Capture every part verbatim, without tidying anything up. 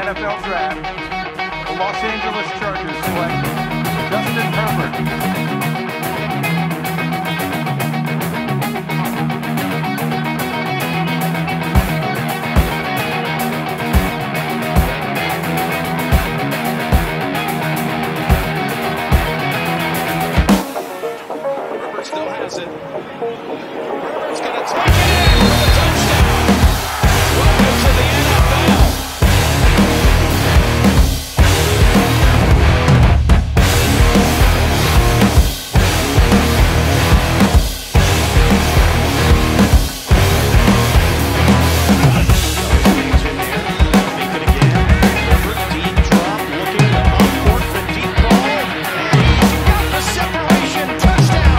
N F L Draft, the Los Angeles Chargers select Justin Herbert. Still has it. Herbert's going to take it in for the touchdown. Welcome to the N F L. He's in there. Make it again. Herbert, deep drop, looking up court for deep ball. And he's got the separation. Touchdown.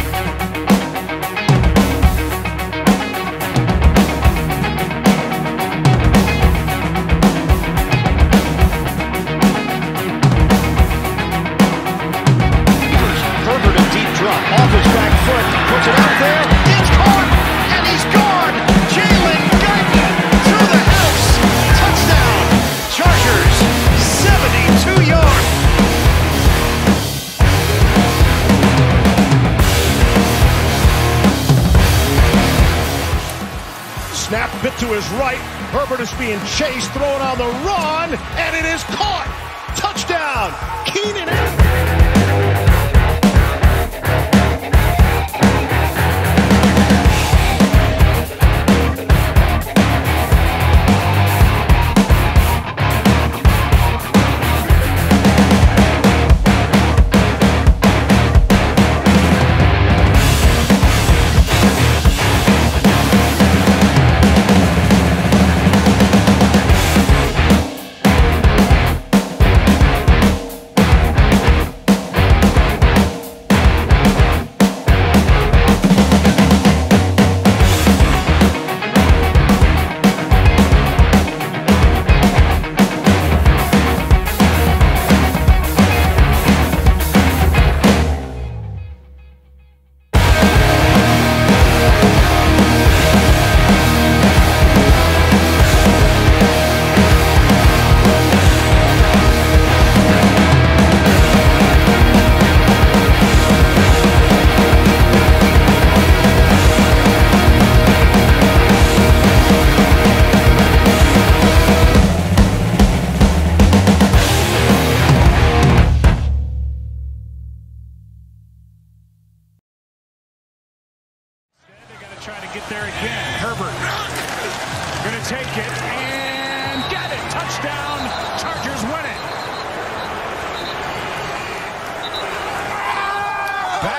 Herbert, a deep drop off his back foot, puts it out there. It's caught, and he's gone. Jalen Guyton through the house. Touchdown. Chargers, seventy-two yards. Snap bit to his right. Herbert is being chased, thrown on the run, and it is caught. Touchdown. Keenan Allen. Try to get there again. Herbert going to take it and get it. Touchdown. Chargers win it.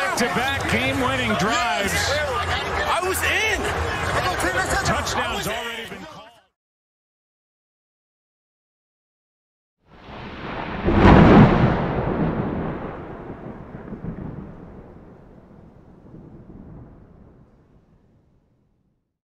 Back-to-back game-winning drives. I was in. Touchdowns already.